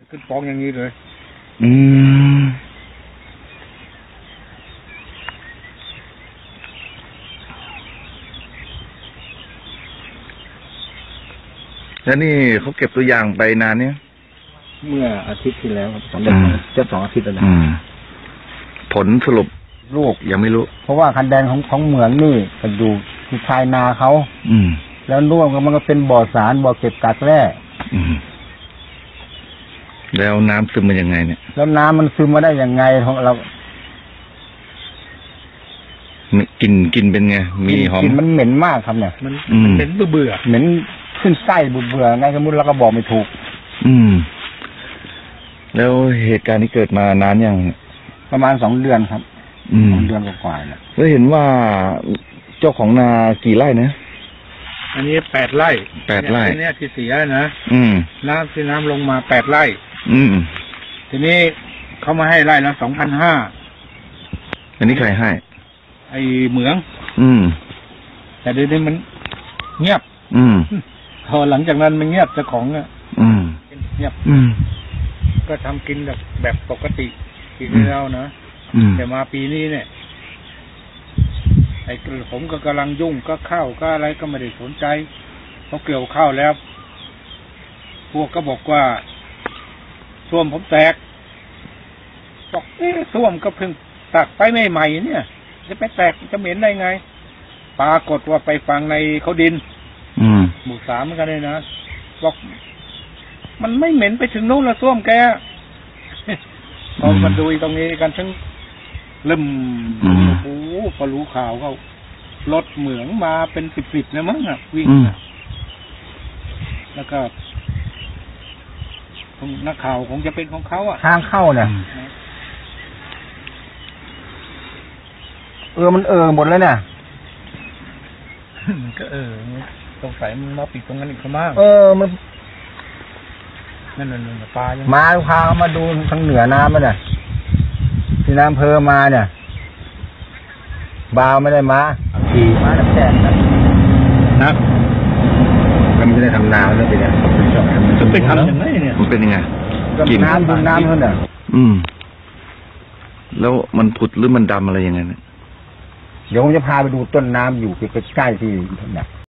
ขึ้นฟองอย่างนี้เลยแล้วนี่เขาเก็บตัวอย่างไปนานเนี่ยเมื่ออาทิตย์ที่แล้ว2 เดือนจะ2 อาทิตย์แล้วนะผลสรุปลูกยังไม่รู้เพราะว่าคันแดนของเหมืองนี่ก็อยู่ที่ชายนาเขาแล้วร่วมกันมันก็เป็นบ่อสารบ่อเก็บกักแร่แล้วน้ำซึมมายังไงเนี่ยแล้วน้ำมันซึมมาได้ยังไงของเรากลิ่นเป็นไงมีหอมกลิ่นมันเหม็นมากครับเนี่ยมันเหม็นเบื่อเหม็นขึ้นไส้เบื่อไงสมมติเราก็บอกไม่ถูกแล้วเหตุการณ์นี้เกิดมานานยังประมาณ2 เดือนครับ2 เดือนกว่าๆเนี่ยแล้วเห็นว่าเจ้าของนากี่ไร่นะอันนี้8 ไร่ 8 ไร่เนี่ยที่เสียนะน้ำลงมา8 ไร่ทีนี้เขามาให้ไร่ละ 2,500 อันนี้ใครให้ไอ้เหมืองแต่เดี๋ยวนี้มันเงียบพอหลังจากนั้นมันเงียบเจ้าของอ่ะเงียบก็ทำกินแบบปกติปีที่แล้วนะแต่มาปีนี้เนี่ยไอ้ผมก็กำลังยุ่งก็ข้าวก็อะไรก็ไม่ได้สนใจเขาเกี่ยวข้าวแล้วพวกก็บอกว่าส้วมผมแตกบอกส้วมก็เพิ่งตักไปใหม่ๆเนี่ยจะไปแตกจะเหม็นได้ไงปรากฏว่าไปฟังในเขาดินหมู่ 3เหมือนกันเลยนะบอกมันไม่เหม็นไปถึงโน้นละส้วมแกพอมาดูตรงนี้กันทั้งเริ่มโอ้โหพอรู้ข่าวเขารถเหมืองมาเป็น10นะมั้งวิ่งแล้วก็นักข่าวคงจะเป็นของเขาทางเข้าเนี่ยมันหมดแล้วเนี่ยมันก็สงสัยมันมาปิดตรงนั้นอีกมั้งมันนั่นปลายังมาพาเขามาดูทางเหนือน้ำมันเนี่ยที่น้ำเพอมาเนี่ยบาวไม่ได้มาขี่มาน้ำแดงนะมันไม่ได้ทำนาแล้วเป็นยังจะไปทำยังไงเนี่ยมันเป็นยังไงกินน้ำเท่านั้นแล้วมันผุดหรือมันดำอะไรยังไงเนี่ยเดี๋ยวผมจะพาไปดูต้นน้ำอยู่ใกล้ๆที่เนี่ย